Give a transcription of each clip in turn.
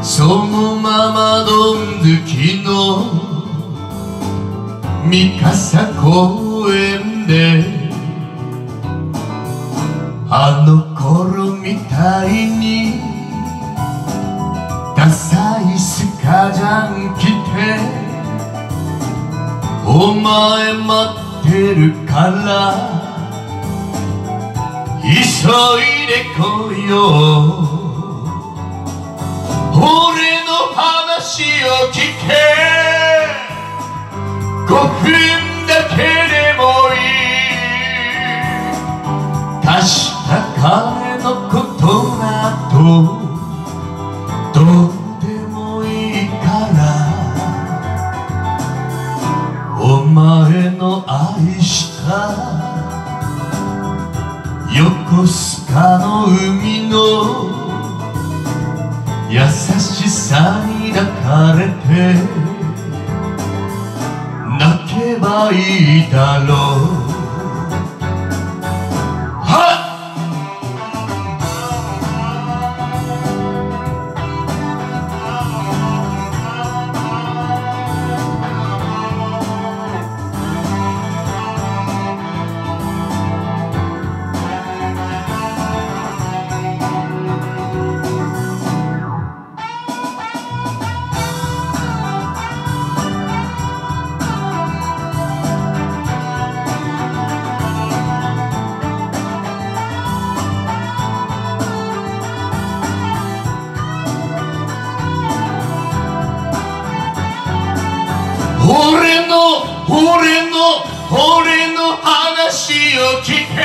そのままどんずきの三笠公園であの頃みたいにダサいスカジャン着てお前待ってるから急いで来いよ俺の話を聞け5分だけでもいい貸した金のことなどどうでもいいからお前の愛した横須賀の海の優しさに抱かれて泣けばいいだろう俺の話を聞け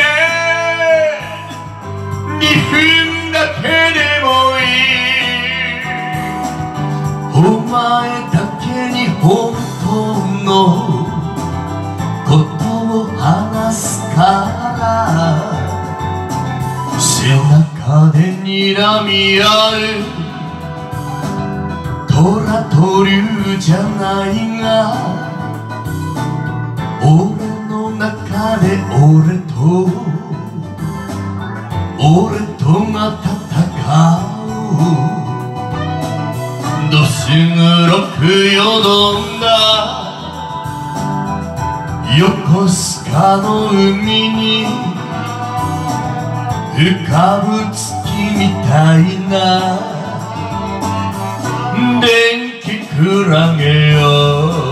2分だけでもいいお前だけに本当のことを話すから背中で睨み合う虎と竜じゃないが俺の中で俺とが戦うどす黒くよどんだ横須賀の海に浮かぶ月みたいな電気クラゲよ